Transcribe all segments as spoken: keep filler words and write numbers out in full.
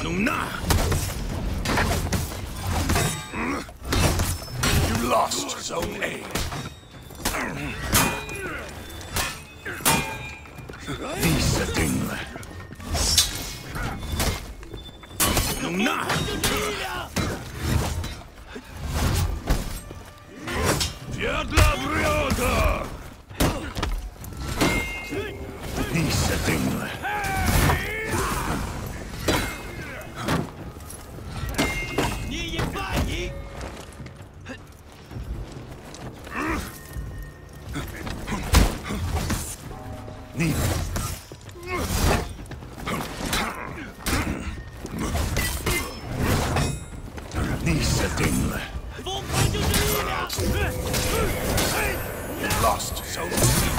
Luna! You lost Zone A. Visa Dingle. Luna! Fiadla Briota! Visa Dingle. Need. Nisa Dingle. You lost Zone C.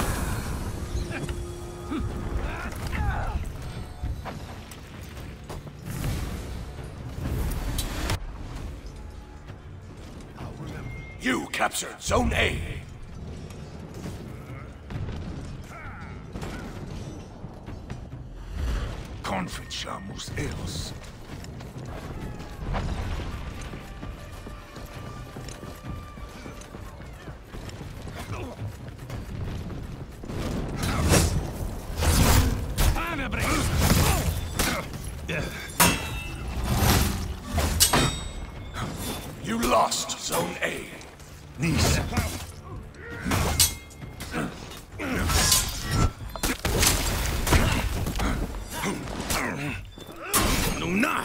You captured Zone A. Conficiamus eos. You lost Zone A. Nisa. Luna.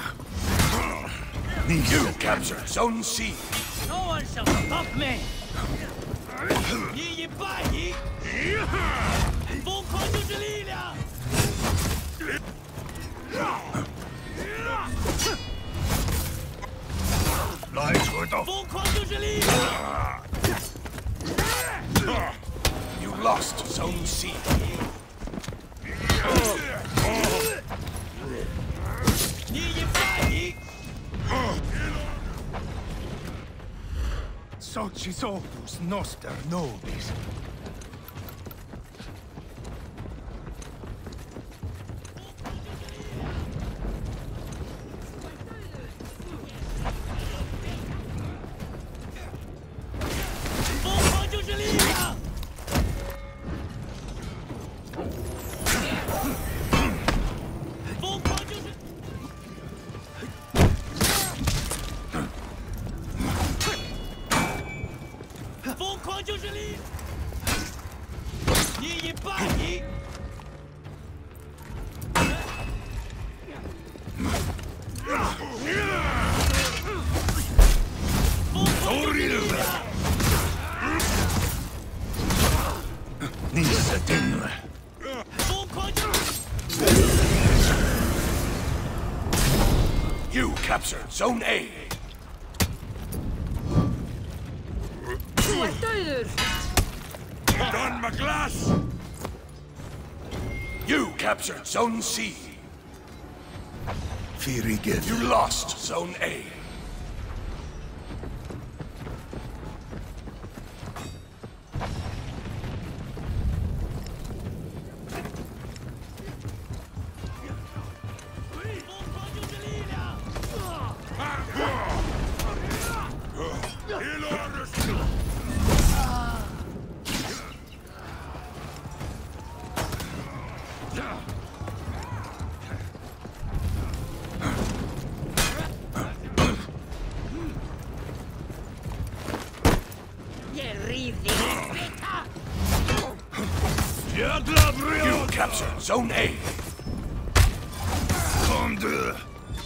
You captured Zone C. No one shall stop me. You lost Zone C. Socis opus noster nobis. Nisa Dingle. You captured Zone A. Don McGlass. You captured Zone C. Fyrirgefðu. You lost Zone A. You captured Zone A. Conde.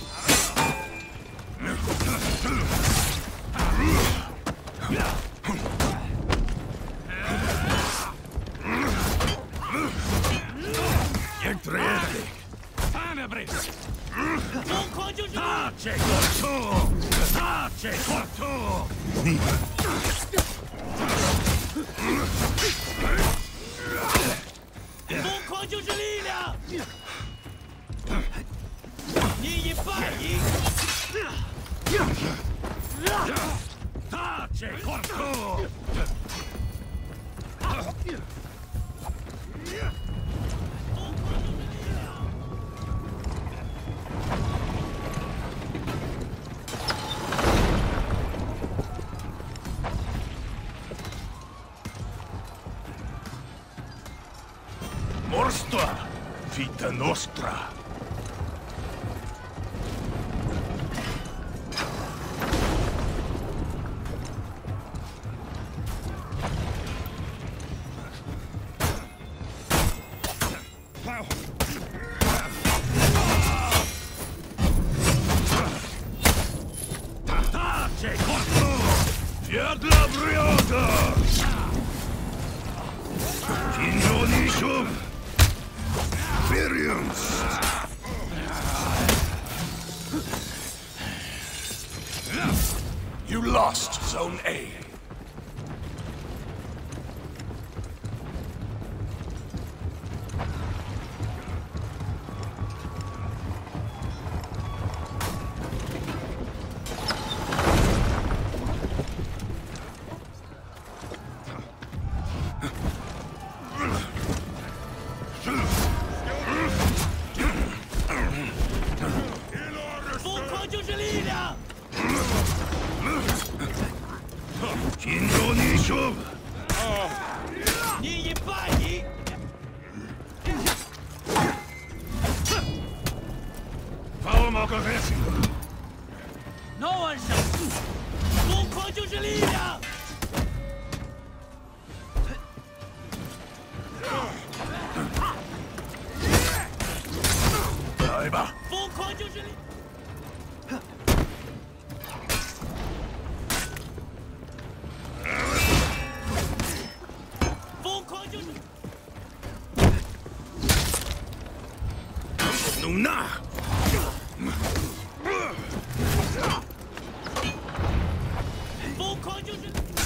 Jag drev dig. Fanebris. Tace corto. Tace corto. Ni. Tace corto. Justa, vita nostra. Fiadla brioda! Kinjonishum! Experience! You lost Zone A. Kinjonishum! No one shall. 疯狂就是力量。 来吧！ 疯狂就是力。疯狂就是。 弄那！ 疯狂就是。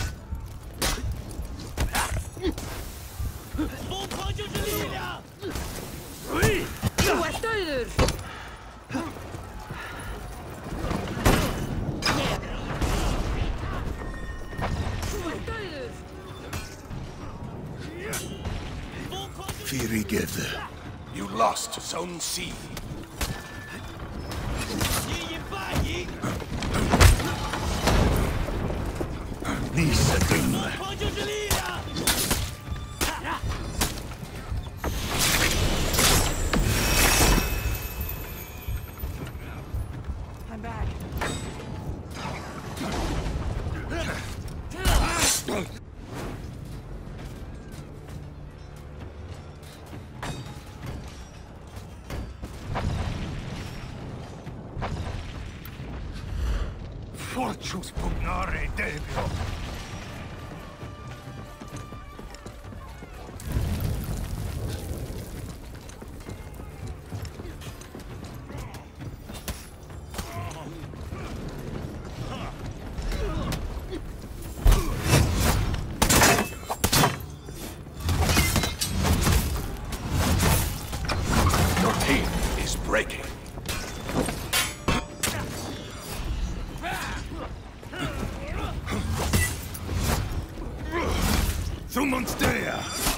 疯狂就是力量。 喂！ Åstöjder! Firiged. You lost Zone C. Nisa dum. I'm back. Fortius pugnare debio. Your team is breaking. Summonstea!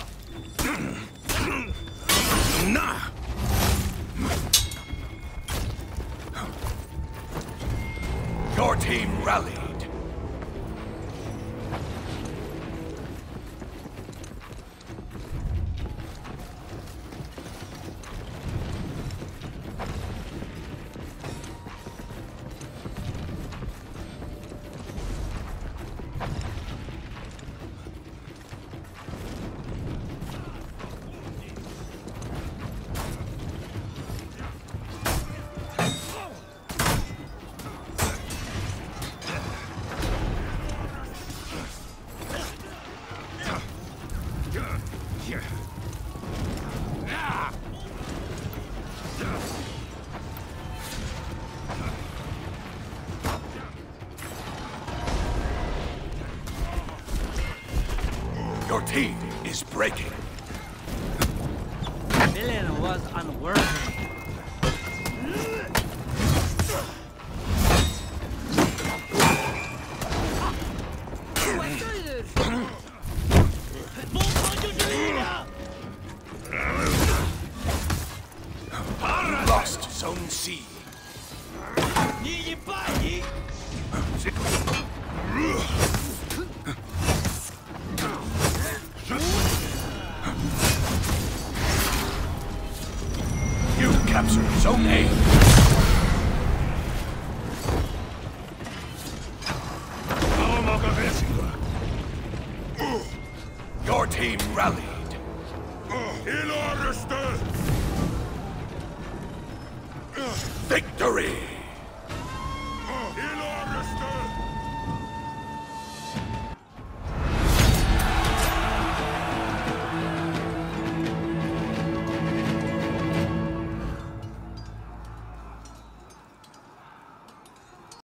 Na! Your team rallied. Your team is breaking. The villain was unworthy. You lost Zone C. team rallied. In order, Victory!